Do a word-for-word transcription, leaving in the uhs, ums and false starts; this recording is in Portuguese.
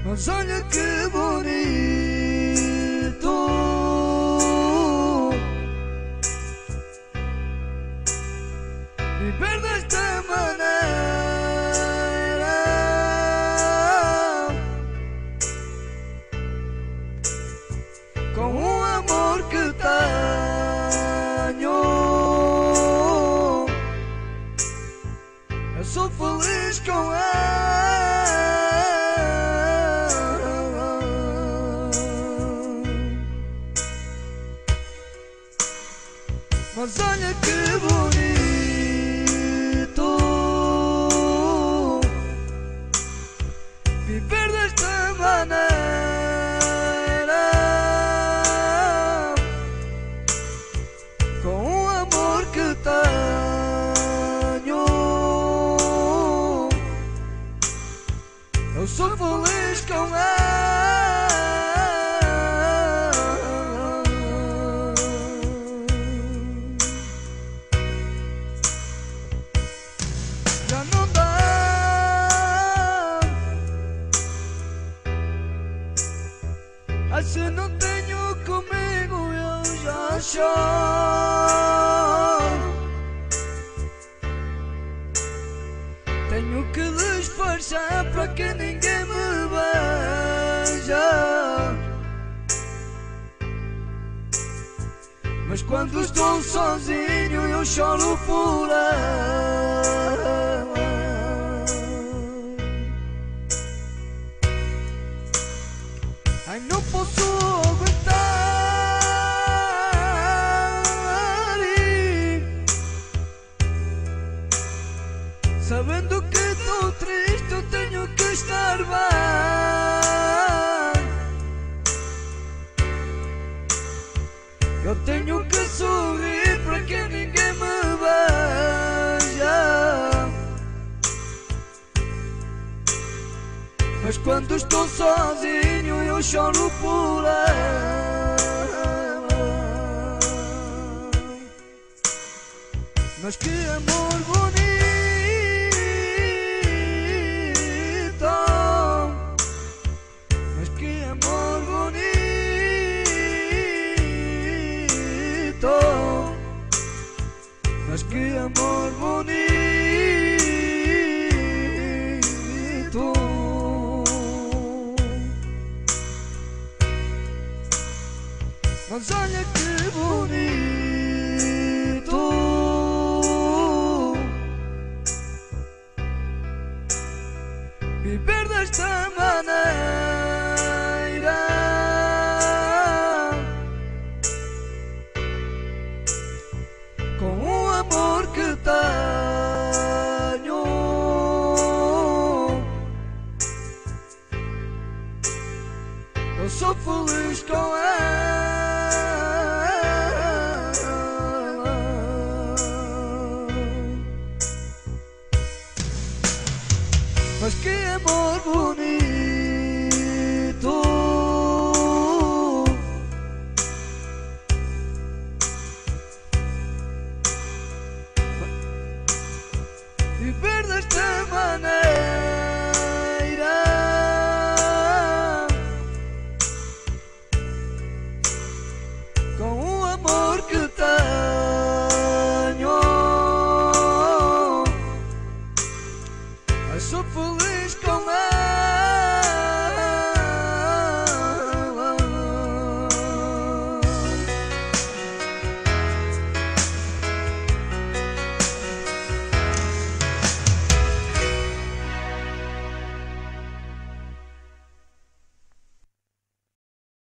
Mas olha que bonito, viver desta maneira, com o amor que tenho. Eu sou feliz com ela. Mas olha que bonito, viver desta maneira, com o amor que tenho. Eu sou feliz com ela. Já não dá, ah, se não tenho comigo eu já choro. Tenho que disfarçar para que ninguém me veja, mas quando estou sozinho eu choro por ela. Ai, não posso aguentar ir, sabendo que estou triste, eu tenho que estar bem. Eu tenho que sorrir para que ninguém me veja, mas quando estou sozinho eu choro por ela. Mas que amor bonito, mas que amor bonito, mas que amor bonito. Mas olha que bonito, viver desta maneira, com o amor que tenho. Eu sou feliz com ela. Mas que amor bonito, viver desta maneira, com o amor que tenho. Eu sou feliz com ela.